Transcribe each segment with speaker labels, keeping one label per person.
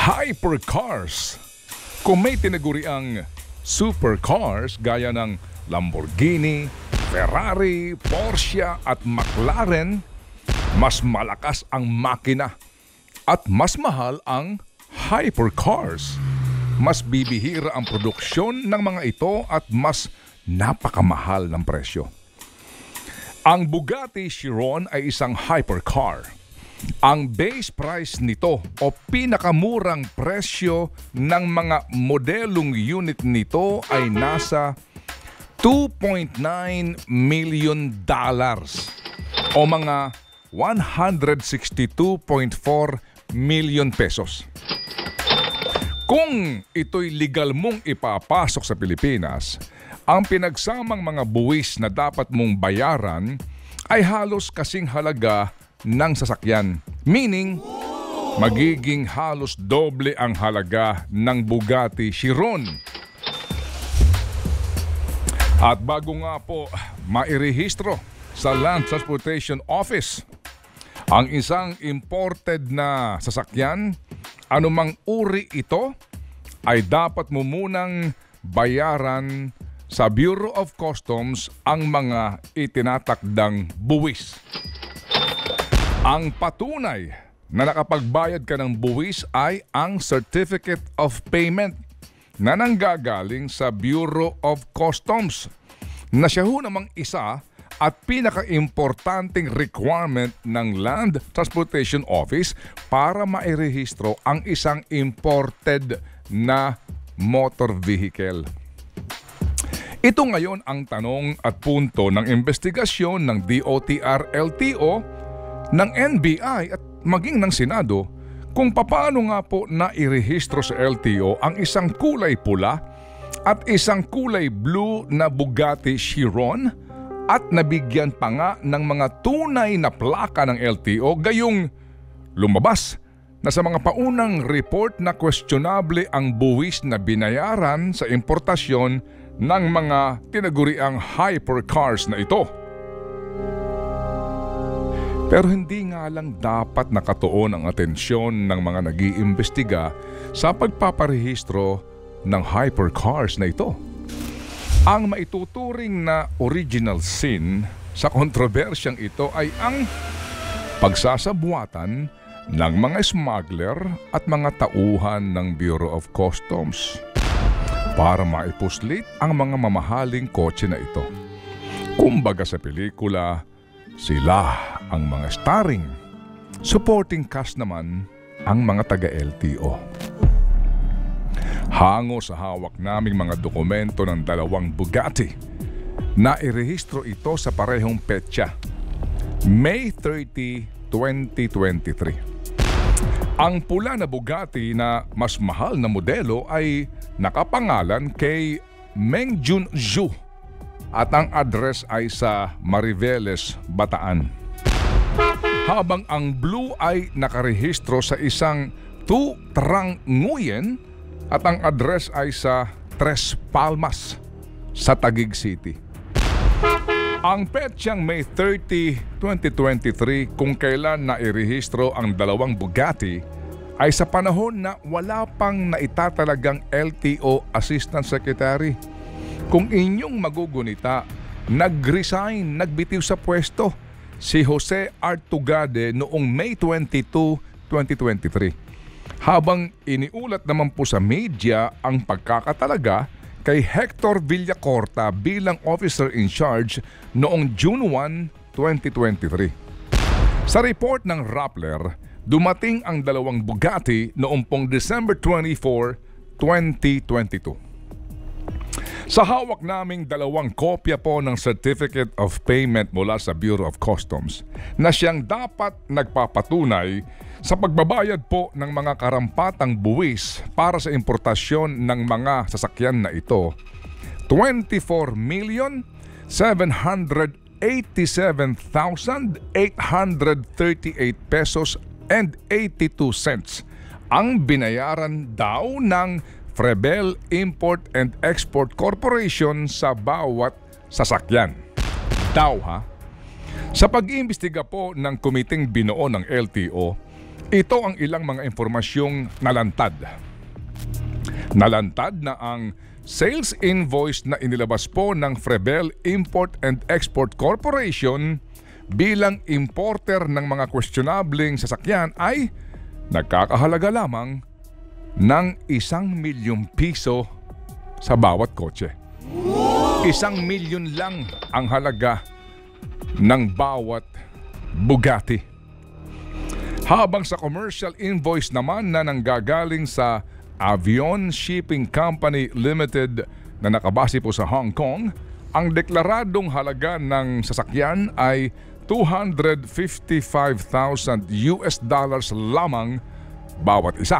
Speaker 1: Hypercars. Kung may tinaguriang supercars gaya ng Lamborghini, Ferrari, Porsche at McLaren, mas malakas ang makina at mas mahal ang hypercars. Mas bibihira ang produksyon ng mga ito at mas napakamahal ng presyo. Ang Bugatti Chiron ay isang hypercar. Ang base price nito o pinakamurang presyo ng mga modelong unit nito ay nasa $2.9 million o mga 162.4 million pesos. Kung ito'y legal mong ipapasok sa Pilipinas, ang pinagsamang mga buwis na dapat mong bayaran ay halos kasing halaga ng sasakyan. Meaning, magiging halos doble ang halaga ng Bugatti Chiron. At bago nga po mairehistro sa Land Transportation Office ang isang imported na sasakyan, anumang uri ito, ay dapat mo munang bayaran sa Bureau of Customs ang mga itinatakdang buwis. Ang patunay na nakapagbayad ka ng buwis ay ang Certificate of Payment na nanggagaling sa Bureau of Customs na siya ho namang isa at pinaka-importanting requirement ng Land Transportation Office para mairehistro ang isang imported na motor vehicle. Ito ngayon ang tanong at punto ng investigasyon ng DOTR-LTO, ng NBI at maging ng Senado kung paano nga po nairehistro sa LTO ang isang kulay pula at isang kulay blue na Bugatti Chiron at nabigyan pa nga ng mga tunay na plaka ng LTO, gayong lumabas na sa mga paunang report na questionable ang buwis na binayaran sa importasyon ng mga tinaguriang hypercars na ito. Pero hindi nga lang dapat nakatuon ang atensyon ng mga nag-iimbestiga sa pagpaparehistro ng hypercars na ito. Ang maituturing na original sin sa kontrobersyang ito ay ang pagsasabuatan ng mga smuggler at mga tauhan ng Bureau of Customs para maipuslit ang mga mamahaling kotse na ito. Kumbaga sa pelikula, sila ang mga starring. Supporting cast naman ang mga taga-LTO. Hango sa hawak naming mga dokumento ng dalawang Bugatti, nairehistro ito sa parehong petsa, May 30, 2023. Ang pula na Bugatti na mas mahal na modelo ay nakapangalan kay Meng Jun Zhu at ang address ay sa Mariveles, Bataan. Habang ang blue ay nakarehistro sa isang Tu Trang Nguyen at ang address ay sa Tres Palmas sa Taguig City. Ang petsang May 30, 2023 kung kailan nairehistro ang dalawang Bugatti ay sa panahon na wala pang naitatalagang LTO Assistant Secretary. Kung inyong magugunita, nag-resign, nagbitiw sa pwesto si Jose Artugade noong May 22, 2023. Habang iniulat naman po sa media ang pagkakatalaga kay Hector Villacorta bilang officer in charge noong June 1, 2023. Sa report ng Rappler, dumating ang dalawang Bugatti noong pong December 24, 2022. Sa hawak naming dalawang kopya po ng Certificate of Payment mula sa Bureau of Customs na siyang dapat nagpapatunay sa pagbabayad po ng mga karampatang buwis para sa importasyon ng mga sasakyan na ito, 24,787,838 pesos and 82 cents ang binayaran daw ng Frebel Import and Export Corporation sa bawat sasakyan. Daw ha? Sa pag-iimbestiga po ng komiteng binuo ng LTO, Ito ang ilang mga impormasyong nalantad. Nalantad na ang sales invoice na inilabas po ng Frebel Import and Export Corporation bilang importer ng mga questionabling sasakyan ay nagkakahalaga lamang ng 1,000,000 piso sa bawat kotse. 1,000,000 lang ang halaga ng bawat Bugatti. Habang sa commercial invoice naman na nanggagaling sa Avion Shipping Company Limited na nakabase po sa Hong Kong, ang deklaradong halaga ng sasakyan ay $255,000 lamang bawat isa.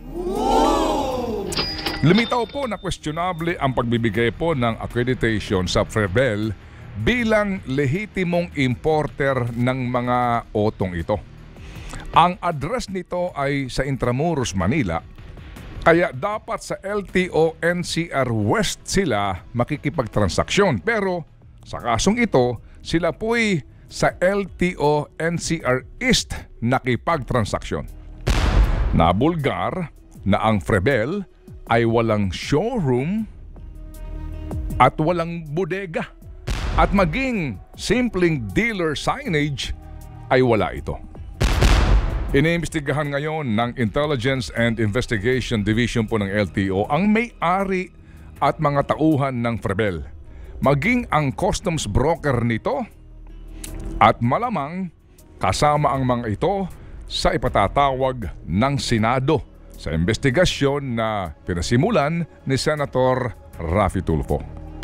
Speaker 1: Lumitaw po na questionable ang pagbibigay po ng accreditation sa Frebel bilang lehitimong importer ng mga otong ito. Ang address nito ay sa Intramuros, Manila, kaya dapat sa LTO NCR West sila makikipagtransaksyon. Pero sa kasong ito, sila po'y sa LTO NCR East nakipagtransaksyon. Nabulgar na ang Frebel ay walang showroom at walang bodega at maging simpleng dealer signage ay wala ito. Iniimbestigahan ngayon ng Intelligence and Investigation Division po ng LTO ang may-ari at mga tauhan ng Frebel, maging ang customs broker nito at malamang kasama ang mga ito sa ipatatawag ng Senado sa investigasyon na pinasimulan ni Senator Raffy Tulfo.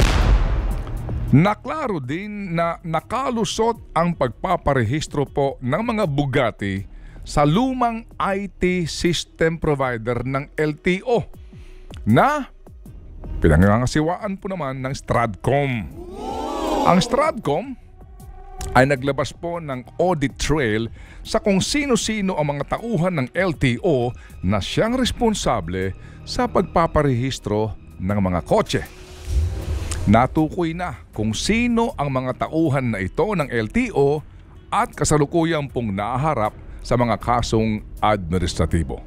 Speaker 1: Naklaro din na nakalusot ang pagpaparehistro po ng mga Bugatti sa lumang IT system provider ng LTO na pinangangasiwaan po naman ng Stratcom. Ang Stratcom ay naglabas po ng audit trail sa kung sino-sino ang mga tauhan ng LTO na siyang responsable sa pagpaparehistro ng mga kotse. Natukoy na kung sino ang mga tauhan na ito ng LTO at kasalukuyan pong naharap sa mga kasong administratibo.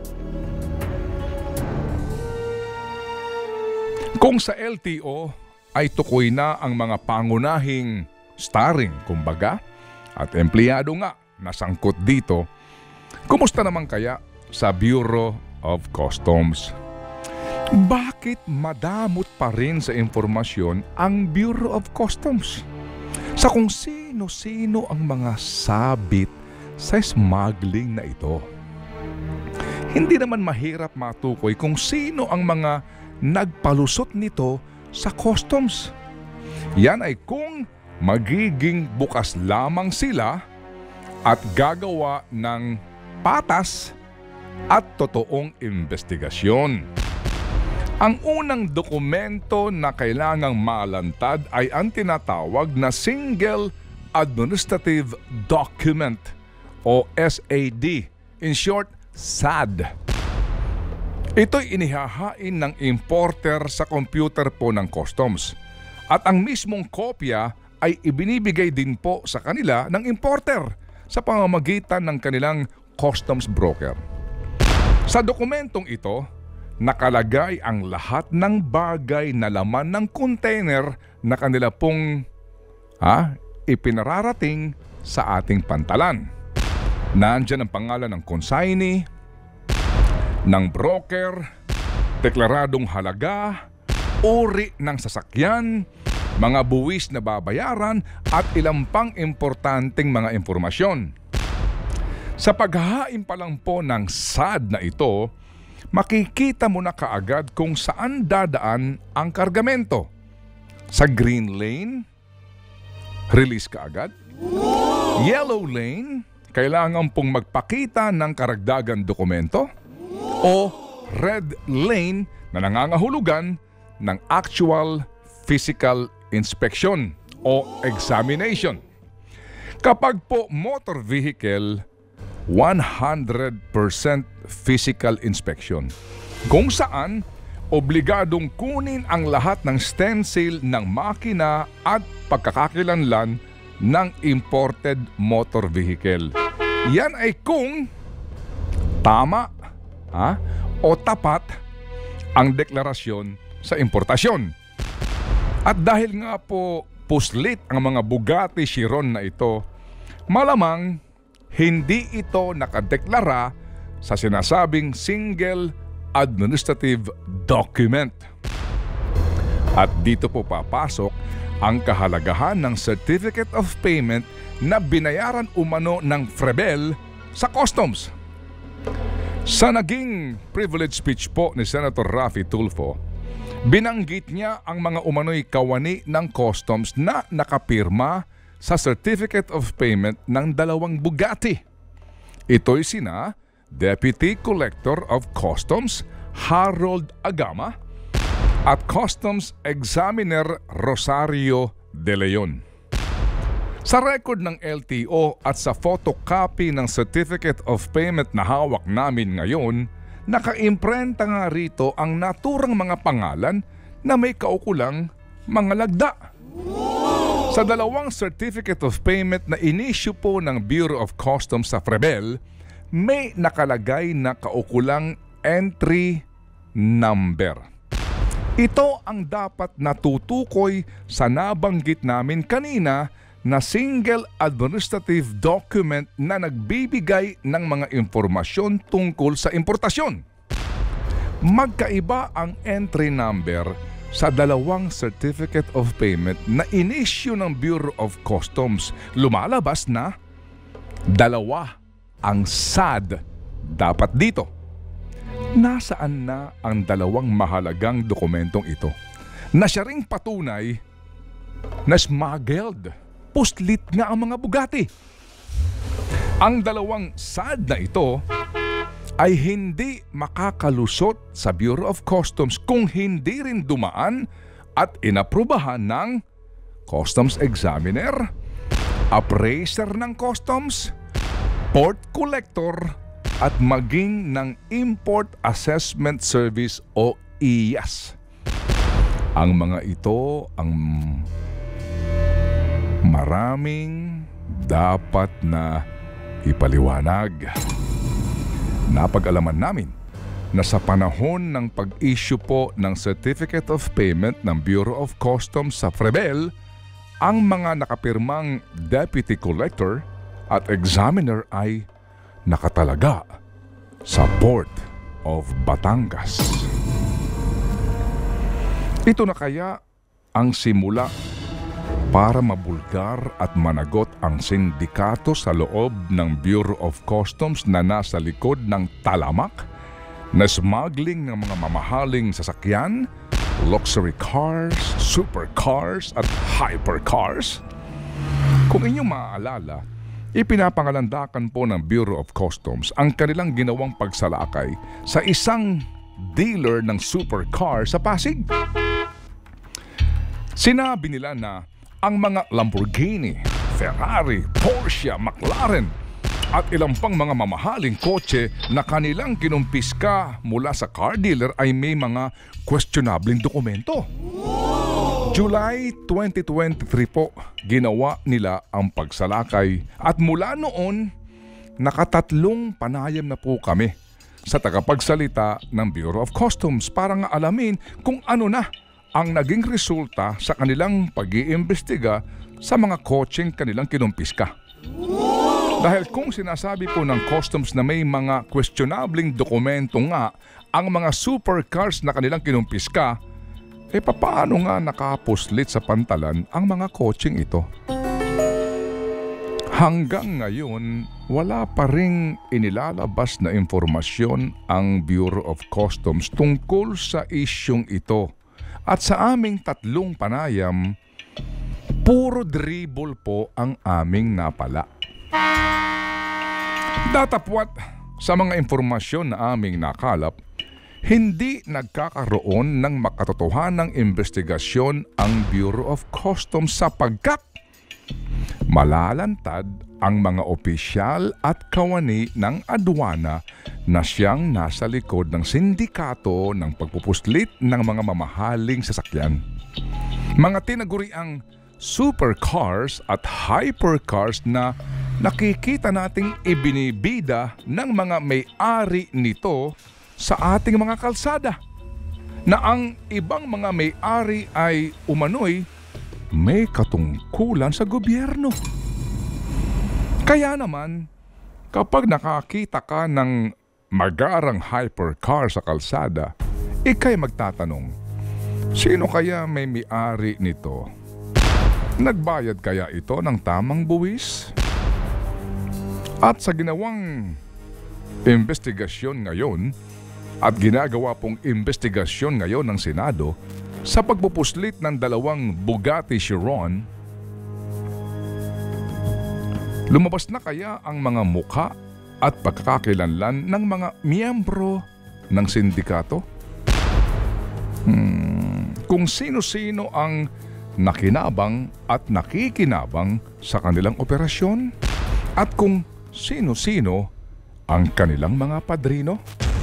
Speaker 1: Kung sa LTO ay tukoy na ang mga pangunahing starring, kumbaga, at empleyado nga na sangkot dito, kumusta naman kaya sa Bureau of Customs? Bakit madamot pa rin sa impormasyon ang Bureau of Customs? Sa kung sino-sino ang mga sabit sa smuggling na ito. Hindi naman mahirap matukoy kung sino ang mga nagpalusot nito sa customs. Yan ay kung magiging bukas lamang sila at gagawa ng patas at totoong investigasyon. Ang unang dokumento na kailangang malantad ay ang tinatawag na Single Administrative Document o SAD, in short, SAD. Ito'y inihahain ng importer sa computer po ng customs at ang mismong kopya ay ibinibigay din po sa kanila ng importer sa pamamagitan ng kanilang customs broker. Sa dokumentong ito, nakalagay ang lahat ng bagay na laman ng container na kanila pong ipinararating sa ating pantalan. Nandyan ang pangalan ng consignee, ng broker, deklaradong halaga, uri ng sasakyan, mga buwis na babayaran at ilang pang importanteng mga impormasyon. Sa paghahain pa lang po ng SAD na ito, makikita mo na kaagad kung saan dadaan ang kargamento. Sa green lane, release kaagad. Yellow lane, kailangan pong magpakita ng karagdagan dokumento. O red lane na nangangahulugan ng actual physical inspection o examination. Kapag po motor vehicle, 100% physical inspection, kung saan obligadong kunin ang lahat ng stencil ng makina at pagkakakilanlan ng imported motor vehicle. Yan ay kung tama o tapat ang deklarasyon sa importasyon. At dahil nga po puslit ang mga Bugatti Chiron na ito, malamang hindi ito nakadeklara sa sinasabing single administrative document. At dito po papasok ang kahalagahan ng Certificate of Payment na binayaran umano ng Frebel sa Customs. Sa naging privilege speech po ni Senator Raffy Tulfo, binanggit niya ang mga umano'y kawani ng Customs na nakapirma sa Certificate of Payment ng dalawang Bugatti. Ito'y sina Deputy Collector of Customs Harold Agama at Customs Examiner Rosario De Leon. Sa record ng LTO at sa photocopy ng Certificate of Payment na hawak namin ngayon, nakaimprenta nga rito ang naturang mga pangalan na may kaukulang mga lagda. Sa dalawang Certificate of Payment na inisyu po ng Bureau of Customs sa Frebel, may nakalagay na kaukulang entry number. Ito ang dapat natutukoy sa nabanggit namin kanina na single administrative document na nagbibigay ng mga impormasyon tungkol sa importasyon. Magkaiba ang entry number sa dalawang Certificate of Payment na inisyu ng Bureau of Customs. Lumalabas na dalawa ang SAD dapat dito. Nasaan na ang dalawang mahalagang dokumentong ito na siya ring patunay na smuggled, puslit nga ang mga Bugatti? Ang dalawang SAD na ito ay hindi makakalusot sa Bureau of Customs kung hindi rin dumaan at inaprubahan ng Customs Examiner, Appraiser ng Customs, Port Collector at maging ng Import Assessment Service o IAS. Ang mga ito ang maraming dapat na ipaliwanag. Napag-alaman namin na sa panahon ng pag-issue po ng Certificate of Payment ng Bureau of Customs sa Frebel, ang mga nakapirmang Deputy Collector at Examiner ay nakatalaga sa Port of Batangas. Ito na kaya ang simula para mabulgar at managot ang sindikato sa loob ng Bureau of Customs na nasa likod ng talamak na smuggling ng mga mamahaling sasakyan, luxury cars, supercars at hypercars? Kung inyong maaalala, ipinapangalandakan po ng Bureau of Customs ang kanilang ginawang pagsalakay sa isang dealer ng supercar sa Pasig. Sinabi nila na ang mga Lamborghini, Ferrari, Porsche, McLaren at ilang pang mga mamahaling kotse na kanilang kinumpiska mula sa car dealer ay may mga questionableng dokumento. July 2023 po, ginawa nila ang pagsalakay at mula noon, nakatatlong panayam na po kami sa tagapagsalita ng Bureau of Customs para nga alamin kung ano na ang naging resulta sa kanilang pag-iimbestiga sa mga kotseng kanilang kinumpiska. Dahil kung sinasabi po ng Customs na may mga questionableng dokumento nga ang mga supercars na kanilang kinumpiska, paano nga nakapuslit sa pantalan ang mga kotseng ito? Hanggang ngayon, wala pa ring inilalabas na impormasyon ang Bureau of Customs tungkol sa isyong ito. At sa aming tatlong panayam, puro dribble po ang aming napala. Datapwat sa mga impormasyon na aming nakalap, hindi nagkakaroon ng makatotohanang investigasyon ang Bureau of Customs sapagkat malalantad ang mga opisyal at kawani ng adwana na siyang nasa likod ng sindikato ng pagpupuslit ng mga mamahaling sasakyan. Mga tinaguriang supercars at hypercars na nakikita nating ibinibida ng mga may-ari nito sa ating mga kalsada, na ang ibang mga may-ari ay umano'y may katungkulan sa gobyerno. Kaya naman, kapag nakakita ka ng magarang hypercar sa kalsada, ika'y magtatanong, sino kaya may-ari nito? Nagbayad kaya ito ng tamang buwis? At sa ginawang investigasyon ngayon at ginagawa pong investigasyon ngayon ng Senado sa pagpupuslit ng dalawang Bugatti Chiron, lumabas na kaya ang mga mukha at pagkakakilanlan ng mga miyembro ng sindikato? Kung sino-sino ang nakinabang at nakikinabang sa kanilang operasyon at kung sino-sino ang kanilang mga padrino?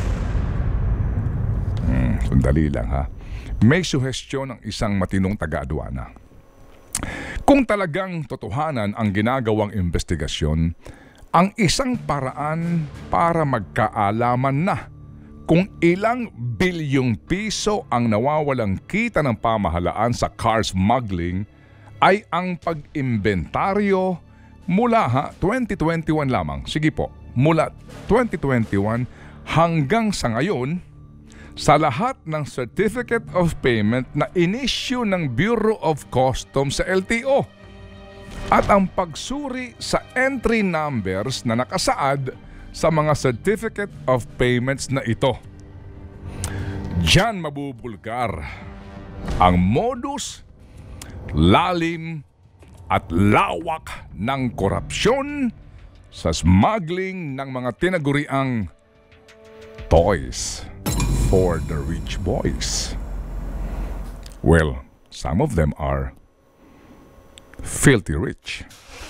Speaker 1: Sandali lang ha. May suhestyon ng isang matinong taga-aduana. Kung talagang totohanan ang ginagawang investigasyon, ang isang paraan para magkaalaman na kung ilang bilyong piso ang nawawalang kita ng pamahalaan sa car smuggling ay ang pag-imbentaryo mula 2021 lamang. Sige po, mula 2021 hanggang sa ngayon sa lahat ng Certificate of Payment na in-issue ng Bureau of Customs sa LTO at ang pagsuri sa entry numbers na nakasaad sa mga Certificate of Payments na ito. Diyan mabubulgar ang modus, lalim at lawak ng korupsyon sa smuggling ng mga tinaguriang toys for the rich boys. Well, some of them are filthy rich.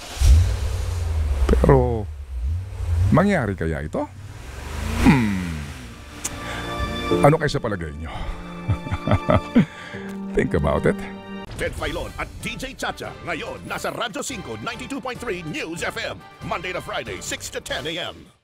Speaker 1: Pero mangyari kaya ito? Ano kayo sa palagay nyo? Think about it.
Speaker 2: Ted Filon at DJ Chacha ngayon nasa Radyo 5 92.3 News FM Monday to Friday 6 to 10 a.m.